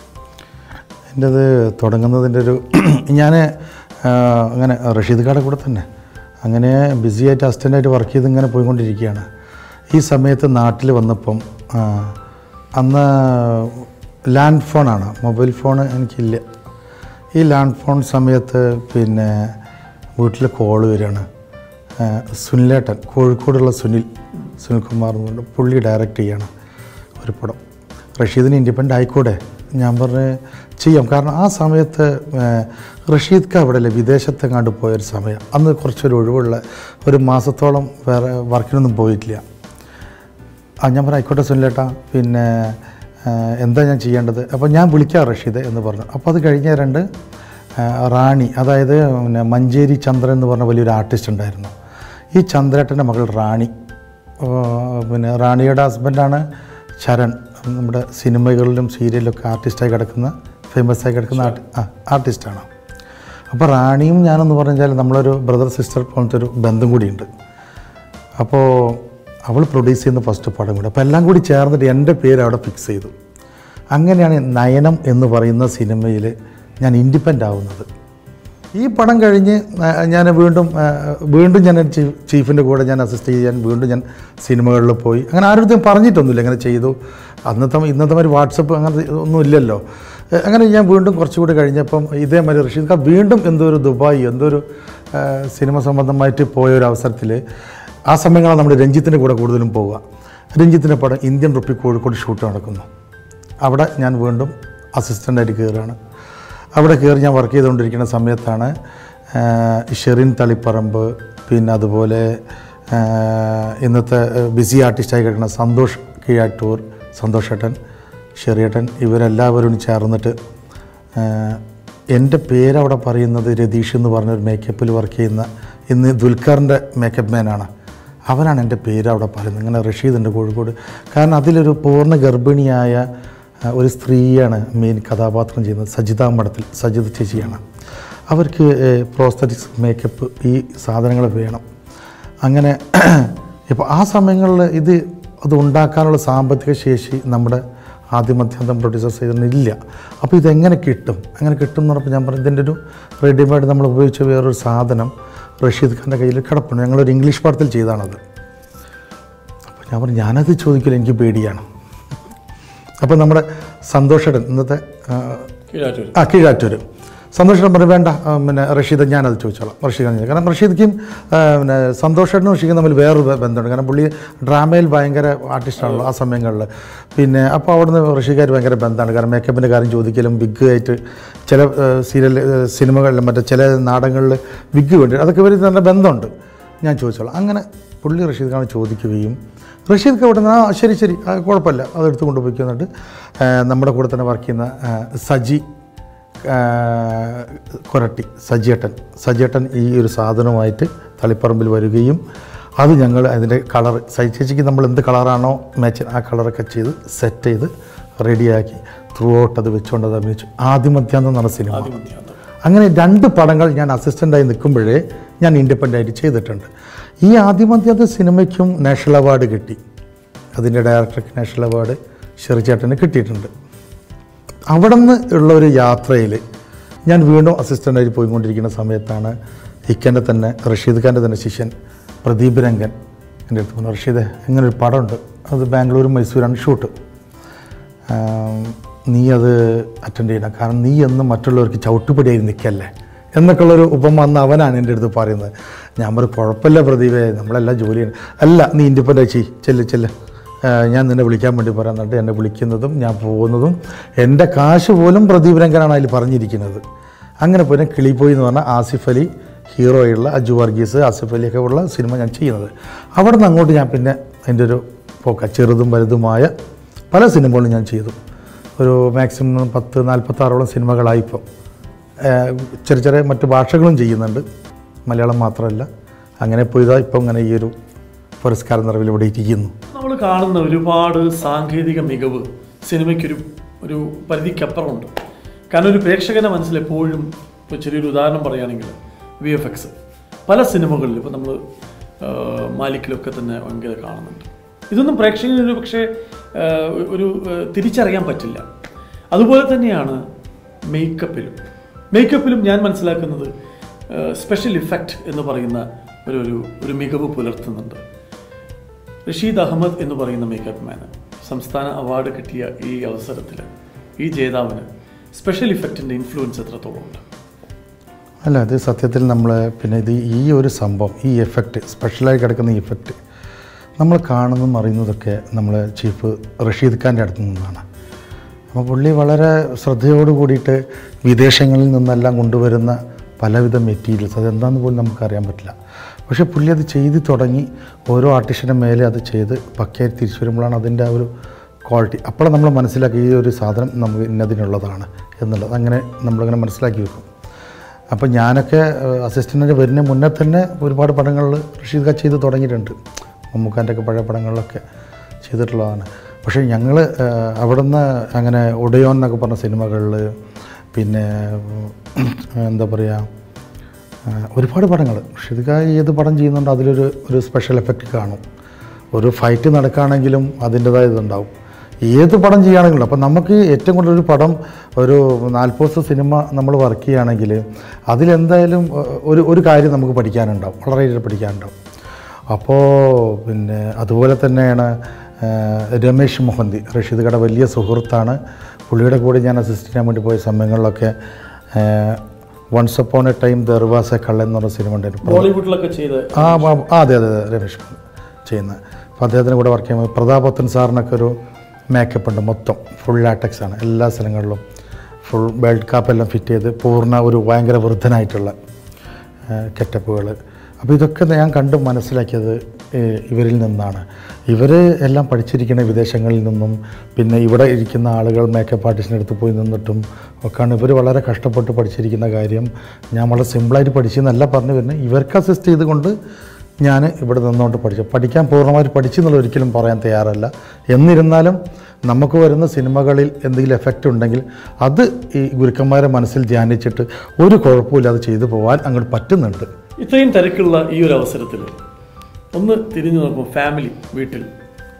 എൻ്റെ അത് തുടങ്ങുന്നതിൻ്റെ ഒരു ഞാൻ അങ്ങനെ റഷീദ് ഖാൻ്റെ കൂടെ തന്നെ അങ്ങനെ ബിസിയായിട്ട് അസിസ്റ്റൻ്റായിട്ട് വർക്ക് ചെയ്ത് ഇങ്ങനെ പോയിക്കൊണ്ടിരിക്കുകയാണ്. ഈ സമയത്ത് നാട്ടിൽ വന്നപ്പം അന്ന് ലാൻഡ് ഫോണാണ്, മൊബൈൽ ഫോൺ എനിക്കില്ല. ഈ ലാൻഡ് ഫോൺ സമയത്ത് പിന്നെ വീട്ടിൽ കോള് വരികയാണ്. സുനിലേട്ടൻ, കോഴിക്കോടുള്ള സുനിൽകുമാർ എന്ന് പറഞ്ഞിട്ട് പുള്ളി ഡയറക്റ്റ് ചെയ്യാണ് ഒരു പടം. റഷീദിന് ഇൻഡിപെൻഡൻ്റ് ആയിക്കൂടെ? ഞാൻ പറഞ്ഞ് ചെയ്യാം. കാരണം ആ സമയത്ത് റഷീദ്ക്ക് അവിടെ അല്ലേ വിദേശത്തെങ്ങാണ്ട് പോയൊരു സമയം. അന്ന് കുറച്ചൊരു ഒഴിവുള്ള ഒരു മാസത്തോളം വേറെ വർക്കിനൊന്നും പോയിട്ടില്ല. ഞാൻ പറഞ്ഞു ആയിക്കോട്ടെ സുനിലേട്ടാ, പിന്നെ എന്താ ഞാൻ ചെയ്യേണ്ടത്? അപ്പോൾ ഞാൻ വിളിക്കാം റഷീദ് എന്ന് പറഞ്ഞു. അപ്പോൾ അത് കഴിഞ്ഞ റാണി, അതായത് പിന്നെ മഞ്ചേരി ചന്ദ്രൻ എന്ന് പറഞ്ഞ വലിയൊരു ആർട്ടിസ്റ്റ് ഉണ്ടായിരുന്നു. ഈ ചന്ദ്രേട്ടൻ്റെ മകൾ റാണി, പിന്നെ റാണിയുടെ ഹസ്ബൻഡാണ് ചരൺ, നമ്മുടെ സിനിമകളിലും സീരിയലിലൊക്കെ ആർട്ടിസ്റ്റായി കിടക്കുന്ന, ഫേമസ് ആയി കിടക്കുന്ന ആർട്ടിസ്റ്റാണ്. അപ്പോൾ റാണിയും ഞാനെന്ന് പറഞ്ഞാൽ നമ്മളൊരു ബ്രദർ സിസ്റ്റർ പോലത്തെ ഒരു ബന്ധം കൂടിയുണ്ട്. അപ്പോൾ അവൾ പ്രൊഡ്യൂസ് ചെയ്യുന്ന ഫസ്റ്റ് പടം കൂടി. അപ്പോൾ എല്ലാം കൂടി ചേർന്നിട്ട് എൻ്റെ പേര് അവിടെ ഫിക്സ് ചെയ്തു. അങ്ങനെയാണ് നയനം എന്ന് പറയുന്ന സിനിമയിൽ ഞാൻ ഇൻഡിപെൻഡൻ്റ് ആവുന്നത്. ഈ പടം കഴിഞ്ഞ് ഞാൻ വീണ്ടും ഞാൻ ചീഫിൻ്റെ കൂടെ ഞാൻ അസിസ്റ്റ് ചെയ്യാൻ വീണ്ടും ഞാൻ സിനിമകളിൽ പോയി. അങ്ങനെ ആരും പറഞ്ഞിട്ടൊന്നുമില്ല, അങ്ങനെ ചെയ്തു. ഇന്നത്തെ മാതിരി വാട്സപ്പ് അങ്ങനെ ഒന്നും ഇല്ലല്ലോ. അങ്ങനെ ഞാൻ വീണ്ടും കുറച്ചുകൂടി കഴിഞ്ഞപ്പം ഇതേമാതിരി റഷീദ് ഖാൻ വീണ്ടും ദുബായ് സിനിമ സംബന്ധമായിട്ട് പോയൊരു അവസരത്തിൽ ആ സമയങ്ങളാണ് നമ്മൾ രഞ്ജിത്തിൻ്റെ കൂടെ കൂടുതലും പോവുക. രഞ്ജിത്തിൻ്റെ പടം ഇന്ത്യൻ റുപ്പി കോഴിക്കോട് ഷൂട്ട് നടക്കുന്നു. അവിടെ ഞാൻ വീണ്ടും അസിസ്റ്റൻ്റായിട്ട് കയറുകയാണ്. അവിടെ കയറി ഞാൻ വർക്ക് ചെയ്തുകൊണ്ടിരിക്കുന്ന സമയത്താണ് ഷെറിൻ തളിപ്പറമ്പ്, പിന്നെ അതുപോലെ ഇന്നത്തെ ബിസി ആർട്ടിസ്റ്റായി കിടക്കുന്ന സന്തോഷ് കിഴാറ്റൂർ, സന്തോഷേട്ടൻ, ഷെറിയേട്ടൻ, ഇവരെല്ലാവരും ചേർന്നിട്ട് എൻ്റെ പേരവിടെ പറയുന്നത് രതീഷ് എന്ന് പറഞ്ഞൊരു മേക്കപ്പിൽ വർക്ക് ചെയ്യുന്ന ഇന്ന് ദുൽഖറിൻ്റെ മേക്കപ്പ് മാനാണ്. അവനാണ് എൻ്റെ പേര് അവിടെ പറയുന്നത്. ഇങ്ങനെ റഷീദുണ്ട് കോഴിക്കോട്. കാരണം അതിലൊരു പൂർണ്ണ ഗർഭിണിയായ ഒരു സ്ത്രീയാണ് മെയിൻ കഥാപാത്രം ചെയ്യുന്നത്, സജിത ചേച്ചിയാണ്. അവർക്ക് പ്രോസ്തറ്റിക്സ് മേക്കപ്പ് ഈ സാധനങ്ങൾ വേണം. അങ്ങനെ ഇപ്പോൾ ആ സമയങ്ങളിൽ അത് ഉണ്ടാക്കാനുള്ള സാമ്പത്തിക ശേഷി നമ്മുടെ ആദ്യമധ്യാന്തം പ്രൊഡ്യൂസേഴ്സ് ചെയ്തില്ല. അപ്പോൾ ഇതെങ്ങനെ കിട്ടും, അങ്ങനെ കിട്ടും എന്ന് പറഞ്ഞപ്പോൾ ഞാൻ പറഞ്ഞു ഇതിൻ്റെ ഒരു റെഡിമെയ്ഡ് നമ്മൾ ഉപയോഗിച്ച വേറൊരു സാധനം റഷീദ് ഖാൻ്റെ കയ്യിൽ കിടപ്പുണ്ട്. ഞങ്ങളൊരു ഇംഗ്ലീഷ് പടത്തിൽ ചെയ്താണത്. അപ്പോൾ ഞാൻ പറഞ്ഞു ഞാനത് ചോദിക്കില്ല, എനിക്ക് പേടിയാണ്. അപ്പോൾ നമ്മുടെ സന്തോഷേട്ടൻ ഇന്നത്തെ കീഴാറ്റൂർ സന്തോഷേട്ടൻ പറഞ്ഞു വേണ്ട പിന്നെ റഷീദ് ഞാനത് ചോദിച്ചോളാം. റഷീദ് ഖാൻ കാരണം റഷീദ്ക്കും പിന്നെ സന്തോഷേട്ടനും റഷീദും തമ്മിൽ വേറൊരു ബന്ധമുണ്ട്. കാരണം പുള്ളി ഡ്രാമയിൽ ഭയങ്കര ആർട്ടിസ്റ്റാണല്ലോ ആ സമയങ്ങളിൽ. പിന്നെ അപ്പോൾ അവിടുന്ന് റഷീദ്കാർ ഭയങ്കര ബന്ധമാണ്. കാരണം മേക്കപ്പിൻ്റെ കാര്യം ചോദിക്കലും വിഗ് ആയിട്ട് ചില സിനിമകളിലും മറ്റേ ചില നാടകങ്ങളിൽ വിഗ് വേണ്ടി അതൊക്കെ ഇവർ നല്ല ബന്ധമുണ്ട്. ഞാൻ ചോദിച്ചോളാം. അങ്ങനെ പുള്ളി റഷീദ് ഖാൻ ചോദിക്കുകയും റഷീദ് ഖാൻ അവിടെ നിന്ന് ശരി ശരി കുഴപ്പമില്ല അതെടുത്ത് കൊണ്ടുപോയി എന്നിട്ട് നമ്മുടെ കൂടെ തന്നെ വർക്ക് ചെയ്യുന്ന സജി കൊരട്ടി സജിയേട്ടൻ ഈ ഒരു സാധനവുമായിട്ട് തളിപ്പറമ്പിൽ വരികയും അത് ഞങ്ങൾ അതിൻ്റെ കളർ ചേച്ചിക്ക് നമ്മൾ എന്ത് കളറാണോ മാച്ച് ആ കളറൊക്കെ ചെയ്ത് സെറ്റ് ചെയ്ത് റെഡിയാക്കി ത്രൂ ഔട്ട് അത് വെച്ചുകൊണ്ട് അത് അഭിനയിച്ചു. ആദ്യമധ്യാന്തം എന്ന സിനിമ. അങ്ങനെ 2 പടങ്ങൾ ഞാൻ അസിസ്റ്റൻ്റായി നിൽക്കുമ്പോഴേ ഞാൻ ഇൻഡിപെൻഡൻ്റായിട്ട് ചെയ്തിട്ടുണ്ട്. ഈ ആദ്യമധ്യാന്തം സിനിമയ്ക്കും നാഷണൽ അവാർഡ് കിട്ടി. അതിൻ്റെ ഡയറക്ടർക്ക് നാഷണൽ അവാർഡ് ഷെറിച്ചേട്ടന് കിട്ടിയിട്ടുണ്ട്. അവിടെ നിന്ന് ഉള്ള ഒരു യാത്രയിൽ ഞാൻ വീണ്ടും അസിസ്റ്റൻ്റായിട്ട് പോയിക്കൊണ്ടിരിക്കുന്ന സമയത്താണ് ഇക്കൻ്റെ തന്നെ റഷീദ് ഖാൻ്റെ തന്നെ ശിഷ്യൻ പ്രദീപ് രംഗൻ എൻ്റെ അടുത്ത് പറഞ്ഞു റഷീദ് ഇങ്ങനൊരു പടമുണ്ട്, അത് ബാംഗ്ലൂരും മൈസൂരാണ് ഷൂട്ട്, നീ അത് അറ്റൻഡ് ചെയ്യണം, കാരണം നീ എന്നും മറ്റുള്ളവർക്ക് ചവിട്ടുപടിയായി നിൽക്കല്ലേ എന്നൊക്കെയുള്ളൊരു ഉപമ അന്ന് അവനാണ് എൻ്റെ അടുത്ത് പറയുന്നത്. ഞാൻ പറയും കുഴപ്പമില്ല പ്രദീപേ, നമ്മളെല്ലാം ജോലിയാണ്. അല്ല നീ ഇൻഡിപെൻഡൻ്റ് ചെല്ല് ഞാൻ നിന്നെ വിളിക്കാൻ വേണ്ടി പറയാൻ എന്നിട്ട് എന്നെ വിളിക്കുന്നതും ഞാൻ പോകുന്നതും എൻ്റെ കാശ് പോലും പ്രദീപ് രംഗനാണ് അതിൽ പറഞ്ഞിരിക്കുന്നത്. അങ്ങനെ പിന്നെ കിളിപ്പോയി എന്ന് പറഞ്ഞാൽ ആസിഫ് അലി ഹീറോയുള്ള അജു വർഗീസ് ആസിഫ് അലിയൊക്കെ ഉള്ള സിനിമ ഞാൻ ചെയ്യുന്നത്. അവിടെ നിന്ന് അങ്ങോട്ട് ഞാൻ പിന്നെ അതിൻ്റെ ഒരു ചെറുതും വലുതുമായ പല സിനിമകളും ഞാൻ ചെയ്തു. ഒരു മാക്സിമം 40-46 സിനിമകളായിപ്പോൾ. ചെറിയ മറ്റു ഭാഷകളും ചെയ്യുന്നുണ്ട്, മലയാളം മാത്രമല്ല. അങ്ങനെ പോയതാ ഇപ്പം ഇങ്ങനെ ഈ ഒരു പുരസ്കാര നിറവിൽ ഇവിടെ ഇരിക്കുന്നു. നമ്മൾ കാണുന്ന ഒരുപാട് സാങ്കേതിക മികവ് സിനിമയ്ക്കൊരു ഒരു പരിധിക്കപ്പുറമുണ്ട്. കാരണം ഒരു പ്രേക്ഷകൻ്റെ മനസ്സിൽ എപ്പോഴും ഇപ്പോൾ ചെറിയൊരു ഉദാഹരണം പറയുകയാണെങ്കിൽ VFX പല സിനിമകളിലും ഇപ്പോൾ നമ്മൾ മാലിക്കിലൊക്കെ തന്നെ ഭയങ്കര കാണുന്നുണ്ട്. ഇതൊന്നും പ്രേക്ഷകന് പക്ഷേ ഒരു തിരിച്ചറിയാൻ പറ്റില്ല. അതുപോലെ തന്നെയാണ് മേക്കപ്പിലും ഞാൻ മനസ്സിലാക്കുന്നത് സ്പെഷ്യൽ ഇഫക്റ്റ് എന്ന് പറയുന്ന ഒരു മികവ് പുലർത്തുന്നുണ്ട്. റഷീദ് അഹമ്മദ് എന്ന് പറയുന്ന മേക്കപ്പ് മാന് സംസ്ഥാന അവാർഡ് കിട്ടിയ ഈ അവസരത്തിൽ ഈ ജേതാവിന് സ്പെഷ്യൽ ഇഫക്റ്റിൻ്റെ ഇൻഫ്ലുവൻസ് എത്രത്തോളം ഉണ്ട്? അല്ല, അത് സത്യത്തിൽ നമ്മൾ പിന്നെ ഈ ഒരു സംഭവം ഈ എഫക്റ്റ് സ്പെഷ്യലായി കിടക്കുന്ന ഈ എഫക്റ്റ് നമ്മൾ കാണുന്നതും അറിയുന്നതൊക്കെ നമ്മൾ ചീഫ് റഷീദ് ഖാൻ്റെ അടുത്ത് നിന്നാണ്. അപ്പോൾ പുള്ളി വളരെ ശ്രദ്ധയോട് കൂടിയിട്ട് വിദേശങ്ങളിൽ നിന്നെല്ലാം കൊണ്ടുവരുന്ന പലവിധ മെറ്റീരിയൽസ് അതെന്താണെന്ന് പോലും നമുക്കറിയാൻ പറ്റില്ല. പക്ഷേ പുള്ളി അത് ചെയ്ത് തുടങ്ങി ഓരോ ആർട്ടിസ്റ്റിൻ്റെ മേലെ അത് ചെയ്ത് പക്കയായി തിരിച്ചു വരുമ്പോഴാണ് അതിൻ്റെ ആ ഒരു ക്വാളിറ്റി. അപ്പോൾ നമ്മൾ മനസ്സിലാക്കി ഈ ഒരു സാധനം നമുക്ക് ഇന്നതിനുള്ളതാണ് എന്നുള്ളത്. അങ്ങനെ നമ്മളിങ്ങനെ മനസ്സിലാക്കി വെക്കും. അപ്പോൾ ഞാനൊക്കെ അസിസ്റ്റൻ്റ് വരുന്ന മുന്നേ തന്നെ ഒരുപാട് പടങ്ങളിൽ റഷീദ് ഖാൻ ചെയ്ത് തുടങ്ങിയിട്ടുണ്ട്. മമ്മൂക്കാൻ്റെ ഒക്കെ പഴയ പടങ്ങളിലൊക്കെ ചെയ്തിട്ടുള്ളതാണ്. പക്ഷേ ഞങ്ങൾ അവിടുന്ന് അങ്ങനെ ഒടയോൻ എന്നൊക്കെ പറഞ്ഞ സിനിമകളിൽ പിന്നെ എന്താ പറയുക ഒരുപാട് പടങ്ങൾ റഷീദ് ഖാൻ ഏത് പടം ചെയ്യുന്നുണ്ടോ അതിലൊരു സ്പെഷ്യൽ എഫക്റ്റ് കാണും. ഒരു ഫൈറ്റ് നടക്കുകയാണെങ്കിലും അതിൻ്റെതായ ഇതുണ്ടാവും. ഏത് പടം ചെയ്യുകയാണെങ്കിലും അപ്പോൾ നമുക്ക് ഏറ്റവും കൂടുതൽ ഒരു പടം ഒരു 40 സിനിമ നമ്മൾ വർക്ക് ചെയ്യുകയാണെങ്കിൽ അതിലെന്തായാലും ഒരു കാര്യം നമുക്ക് പഠിക്കാനുണ്ടാവും, വളരെയേറെ പഠിക്കാനുണ്ടാവും. അപ്പോൾ പിന്നെ അതുപോലെ തന്നെയാണ് രമേശ് മോഹന്തി റഷീദ് ഖാൻ്റെ വലിയ സുഹൃത്താണ്. പുള്ളിയുടെ കൂടെ ഞാൻ അസിസ്റ്റ് ചെയ്യാൻ വേണ്ടി പോയ സമയങ്ങളിലൊക്കെ once upon a time there was a കള്ളൻ എന്ന് പറഞ്ഞ സിനിമ ഉണ്ടായിരുന്നു. ബോളിവുഡിലൊക്കെ ചെയ്ത് അതെ രമേശ് ചെയ്യുന്നത്. അപ്പോൾ അദ്ദേഹത്തിന് കൂടെ വർക്ക് ചെയ്യുമ്പോൾ പ്രതാപത്തൻ സാറിനൊക്കെ ഒരു മേക്കപ്പ് ഉണ്ട്, മൊത്തം ഫുൾ ലാറ്റക്സ് ആണ്, എല്ലാ സ്ഥലങ്ങളിലും ഫുൾ ബെൽറ്റ് കാപ്പെല്ലാം ഫിറ്റ് ചെയ്ത് പൂർണ്ണ ഒരു ഭയങ്കര വൃദ്ധനായിട്ടുള്ള കെറ്റപ്പുകൾ. അപ്പോൾ ഇതൊക്കെ ഞാൻ കണ്ട് മനസ്സിലാക്കിയത് ഇവരിൽ നിന്നാണ്. ഇവർ എല്ലാം പഠിച്ചിരിക്കുന്ന വിദേശങ്ങളിൽ നിന്നും പിന്നെ ഇവിടെ ഇരിക്കുന്ന ആളുകൾ മേക്കപ്പ് ആർട്ടിസ്റ്റിൻ്റെ അടുത്ത് പോയി നിന്നിട്ടും ഒക്കെയാണ് ഇവർ വളരെ കഷ്ടപ്പെട്ട് പഠിച്ചിരിക്കുന്ന കാര്യം. ഞാൻ വളരെ സിമ്പിളായിട്ട് പഠിച്ചെന്നല്ല പറഞ്ഞു വരുന്നത്, ഇവർക്ക് അസിസ്റ്റ് ചെയ്തുകൊണ്ട് ഞാൻ ഇവിടെ നിന്നുകൊണ്ട് പഠിക്കാൻ പൂർണ്ണമായിട്ട് പഠിച്ചു എന്നുള്ള ഒരിക്കലും പറയാൻ തയ്യാറല്ല. എന്നിരുന്നാലും നമുക്ക് വരുന്ന സിനിമകളിൽ എന്തെങ്കിലും എഫക്റ്റ് ഉണ്ടെങ്കിൽ അത് ഈ ഗുരുക്കന്മാരെ മനസ്സിൽ ധ്യാനിച്ചിട്ട് ഒരു കുഴപ്പമില്ലാതെ ചെയ്തു പോകാൻ അങ്ങോട്ട് പറ്റുന്നുണ്ട്. ഇത്രയും തിരക്കുള്ള ഈ ഒരു അവസരത്തിൽ ഒന്ന് തിരിഞ്ഞു നോക്കുമ്പോൾ ഫാമിലി വീട്ടിൽ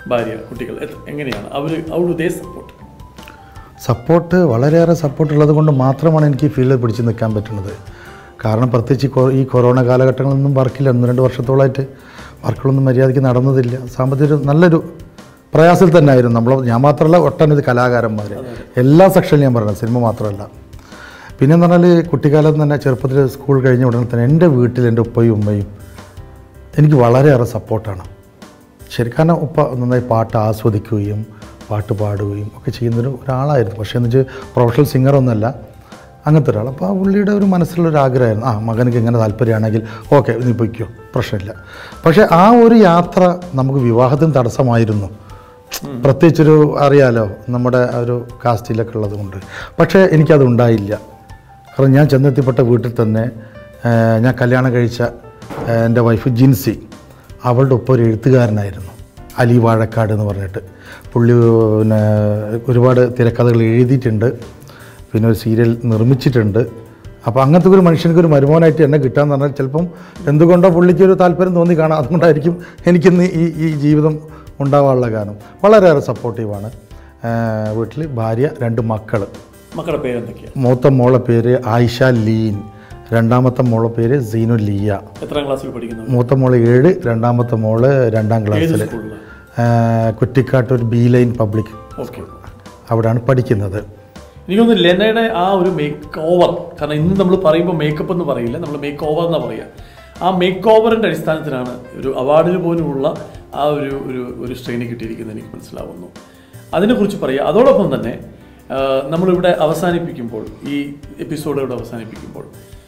ഭാര്യ, കുട്ടികൾ എങ്ങനെയാണ് അവർ? ഹൗ ഡു ദേ സപ്പോർട്ട് വളരെയേറെ സപ്പോർട്ട് ഉള്ളത് കൊണ്ട് മാത്രമാണ് എനിക്ക് ഈ ഫീൽഡിൽ പിടിച്ച് നിൽക്കാൻ പറ്റുന്നത്. കാരണം പ്രത്യേകിച്ച് ഈ കൊറോണ കാലഘട്ടങ്ങളൊന്നും വർക്കില്ല. 1-2 വർഷത്തോളമായിട്ട് വർക്കുകളൊന്നും മര്യാദയ്ക്ക് നടന്നതില്ല. സാമ്പത്തിക നല്ലൊരു പ്രയാസത്തിൽ തന്നെ ആയിരുന്നു ഞാൻ മാത്രമല്ല, ഒട്ടനവധി കലാകാരന്മാർ എല്ലാ സെക്ഷനിലും ഞാൻ പറഞ്ഞത്, സിനിമ മാത്രമല്ല. പിന്നെയെന്ന് പറഞ്ഞാൽ കുട്ടിക്കാലത്ത് തന്നെ ചെറുപ്പത്തിൽ സ്കൂൾ കഴിഞ്ഞ ഉടനെ തന്നെ എൻ്റെ വീട്ടിൽ എൻ്റെ ഉപ്പയും ഉമ്മയും എനിക്ക് വളരെയേറെ സപ്പോർട്ടാണ്. ശരി, കാരണം ഉപ്പ നന്നായി പാട്ട് ആസ്വദിക്കുകയും പാട്ട് പാടുകയും ഒക്കെ ഒരാളായിരുന്നു. പക്ഷേ എന്ന് വെച്ചാൽ പ്രൊഫഷണൽ സിംഗറൊന്നുമല്ല, അങ്ങനത്തെ ഒരാൾ. അപ്പോൾ ആ പുള്ളിയുടെ ഒരു മനസ്സിലുള്ളൊരു ആഗ്രഹമായിരുന്നു, മകനക്ക് ഇങ്ങനെ താല്പര്യമാണെങ്കിൽ ഓക്കെ നീ പൊയ്ക്കോ, പ്രശ്നമില്ല. പക്ഷേ ആ ഒരു യാത്ര നമുക്ക് വിവാഹത്തിന് തടസ്സമായിരുന്നു. പ്രത്യേകിച്ചൊരു അറിയാലോ നമ്മുടെ ഒരു കാസ്റ്റിലൊക്കെ ഉള്ളത് കൊണ്ട്. പക്ഷേ എനിക്കത് ഉണ്ടായില്ല. കാരണം ഞാൻ ചെന്നെത്തിപ്പെട്ട വീട്ടിൽ തന്നെ ഞാൻ കല്യാണം കഴിച്ച എൻ്റെ വൈഫ് ജിൻസി, അവളുടെ ഒപ്പം ഒരു എഴുത്തുകാരനായിരുന്നു, അലി വാഴക്കാട് എന്ന് പറഞ്ഞിട്ട്. പുള്ളി പിന്നെ ഒരുപാട് തിരക്കഥകൾ എഴുതിയിട്ടുണ്ട്, പിന്നെ ഒരു സീരിയൽ നിർമ്മിച്ചിട്ടുണ്ട്. അപ്പോൾ അങ്ങനത്തെ ഒരു മനുഷ്യർക്ക് ഒരു മരുമോനായിട്ട് എന്നെ കിട്ടാന്ന് പറഞ്ഞാൽ ചിലപ്പം എന്തുകൊണ്ടോ പുള്ളിക്കൊരു താല്പര്യം തോന്നി കാണാം. അതുകൊണ്ടായിരിക്കും എനിക്കിന്ന് ഈ ജീവിതം ഉണ്ടാവാനുള്ള കാരണം. വളരെയേറെ സപ്പോർട്ടീവാണ്. വീട്ടിൽ ഭാര്യ, 2 മക്കൾ. മക്കളുടെ പേര് എന്തൊക്കെയാണ്? മൂത്ത മോളെ പേര് ആയിഷ ലീൻ, രണ്ടാമത്തെ മോളെ പേര് സീനു ലിയ. എത്രാം ക്ലാസ്സിൽ പഠിക്കുന്നു? മൂത്ത മോള് 7, രണ്ടാമത്തെ മോള് 2ാം ക്ലാസ്സിൽ. കുറ്റിക്കാട്ട് ഒരു ബി ലൈൻ പബ്ലിക് അവിടെയാണ് പഠിക്കുന്നത്. എനിക്കൊന്ന് ലെനയുടെ ആ ഒരു മേക്ക് ഓവർ, കാരണം ഇന്ന് നമ്മൾ പറയുമ്പോൾ മേക്കപ്പ് എന്ന് പറയില്ല, നമ്മൾ മേക്ക് ഓവർ എന്നാണ് പറയുക. ആ മേക്ക് ഓവറിൻ്റെ അടിസ്ഥാനത്തിലാണ് ഒരു അവാർഡിന് പോലുമുള്ള ആ ഒരു ശ്രേണി കിട്ടിയിരിക്കുന്നത് എനിക്ക് മനസ്സിലാവുന്നു. അതിനെക്കുറിച്ച് പറയുക. അതോടൊപ്പം തന്നെ നമ്മളിവിടെ അവസാനിപ്പിക്കുമ്പോൾ, ഈ എപ്പിസോഡുകൾ അവസാനിപ്പിക്കുമ്പോൾ,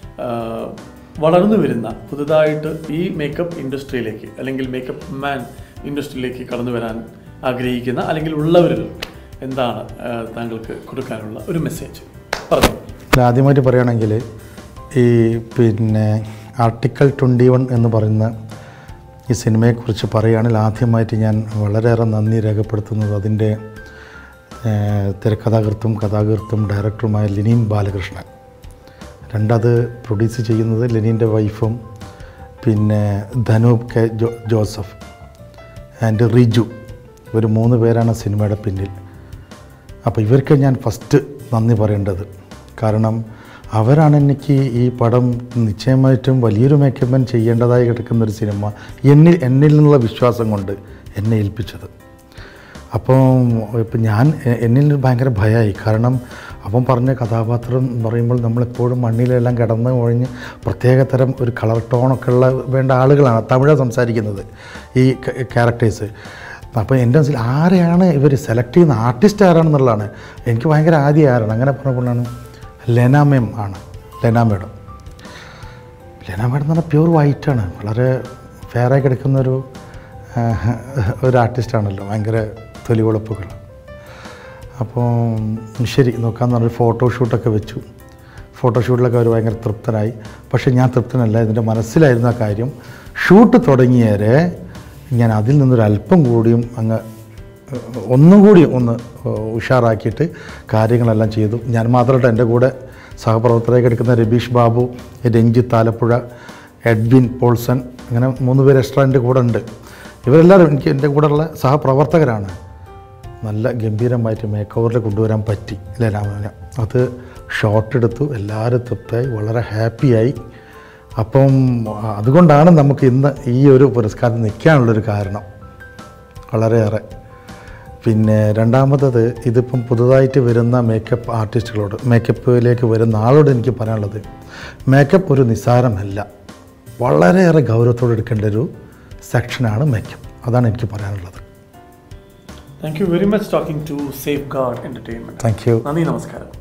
വളർന്നു വരുന്ന പുതുതായിട്ട് ഈ മേക്കപ്പ് ഇൻഡസ്ട്രിയിലേക്ക് അല്ലെങ്കിൽ മേക്കപ്പ് മാൻ ഇൻഡസ്ട്രിയിലേക്ക് കടന്നു വരാൻ ആഗ്രഹിക്കുന്ന അല്ലെങ്കിൽ ഉള്ളവരിൽ എന്താണ് താങ്കൾക്ക് കൊടുക്കാനുള്ള ഒരു മെസ്സേജ് പറഞ്ഞു? ആദ്യമായിട്ട് പറയുകയാണെങ്കിൽ ഈ പിന്നെ ആർട്ടിക്കിൾ 21 എന്ന് പറയുന്ന ഈ സിനിമയെക്കുറിച്ച് പറയുകയാണെങ്കിൽ ആദ്യമായിട്ട് ഞാൻ വളരെയേറെ നന്ദി രേഖപ്പെടുത്തുന്നത് അതിൻ്റെ തിരക്കഥാകൃത്തും കഥാകൃത്തും ഡയറക്ടറുമായ ലെനിൻ ബാലകൃഷ്ണൻ. അത് പ്രൊഡ്യൂസ് ചെയ്യുന്നത് ലെനിൻ്റെ വൈഫും പിന്നെ Dhanoop K Joseph and Riju. ഇവർ 3 പേരാണ് സിനിമയുടെ പിന്നിൽ. അപ്പോൾ ഇവർക്ക് ഞാൻ ഫസ്റ്റ് നന്ദി പറയേണ്ടത്. കാരണം അവരാണ് എനിക്ക് ഈ പടം നിശ്ചയമായിട്ടും വലിയൊരു മേക്കപ്പ് മാൻ ചെയ്യേണ്ടതായി കിടക്കുന്നൊരു സിനിമ എന്നിൽ നിന്നുള്ള വിശ്വാസം കൊണ്ട് എന്നെ ഏൽപ്പിച്ചത്. ഇപ്പം എന്നിൽ ഭയങ്കര ഭയമായി. കാരണം അവൻ പറഞ്ഞ കഥാപാത്രം എന്ന് പറയുമ്പോൾ നമ്മളെപ്പോഴും മണ്ണിലെല്ലാം കിടന്ന് ഒഴിഞ്ഞ് പ്രത്യേകതരം ഒരു കളർ ടോണൊക്കെ ഉള്ള വേണ്ട ആളുകളാണ്. തമിഴാണ് സംസാരിക്കുന്നത് ഈ ക്യാരക്ടേഴ്സ്. അപ്പോൾ എൻ്റെ മനസ്സിൽ ആരെയാണ് ഇവർ സെലക്ട് ചെയ്യുന്ന ആർട്ടിസ്റ്റ് ആരാണെന്നുള്ളതാണ് എനിക്ക് ഭയങ്കര ആരാണ്. അങ്ങനെ പറഞ്ഞപ്പോഴാണ് ലെന മേം ആണ്. ലെന മേഡം എന്ന് പറഞ്ഞാൽ പ്യൂർ വൈറ്റാണ്, വളരെ ഫെയറായി കിടക്കുന്നൊരു ആർട്ടിസ്റ്റാണല്ലോ, ഭയങ്കര തൊലിവെളുപ്പുകൾ. അപ്പോൾ ശരി നോക്കാമെന്ന് പറഞ്ഞൊരു ഫോട്ടോഷൂട്ടൊക്കെ വെച്ചു. ഫോട്ടോഷൂട്ടിലൊക്കെ അവർ ഭയങ്കര തൃപ്തനായി. പക്ഷേ ഞാൻ തൃപ്തനല്ല, ഇതിൻ്റെ മനസ്സിലായിരുന്ന ആ കാര്യം. ഷൂട്ട് തുടങ്ങിയേരെ ഞാൻ അതിൽ നിന്നൊരല്പം കൂടിയും ഒന്നും കൂടി ഒന്ന് ഉഷാറാക്കിയിട്ട് കാര്യങ്ങളെല്ലാം ചെയ്തു. ഞാൻ മാത്രമല്ല, എൻ്റെ കൂടെ സഹപ്രവർത്തകരായി എടുക്കുന്ന രബീഷ് ബാബു, രഞ്ജിത്ത് ആലപ്പുഴ, എഡ്വിൻ പോൾസൺ, അങ്ങനെ 3 പേര് എക്സ്ട്രാ എൻ്റെ കൂടെ ഉണ്ട്. ഇവരെല്ലാവരും എൻ്റെ കൂടെയുള്ള സഹപ്രവർത്തകരാണ്. നല്ല ഗംഭീരമായിട്ട് മേക്ക് ഓവറിൽ കൊണ്ടുവരാൻ പറ്റി ലെനാമേനെ. അത് ഷോട്ട് എടുത്തു, എല്ലാവരും തൃപ്തിയായി, വളരെ ഹാപ്പിയായി. അതുകൊണ്ടാണ് നമുക്ക് ഇന്ന് ഈ ഒരു പുരസ്കാരം നിൽക്കാനുള്ളൊരു കാരണം വളരെയേറെ. പിന്നെ രണ്ടാമത്തത്, ഇതിപ്പം പുതുതായിട്ട് വരുന്ന മേക്കപ്പ് ആർട്ടിസ്റ്റുകളോട്, മേക്കപ്പിലേക്ക് വരുന്ന ആളോട് എനിക്ക് പറയാനുള്ളത്, മേക്കപ്പ് ഒരു നിസ്സാരമല്ല, വളരെയേറെ ഗൗരവത്തോടെ എടുക്കേണ്ട ഒരു സെക്ഷനാണ് മേക്കപ്പ്. അതാണ് എനിക്ക് പറയാനുള്ളത്. Thank you very much talking to safeguard entertainment. Thank you. നന്ദി, നമസ്കാരം.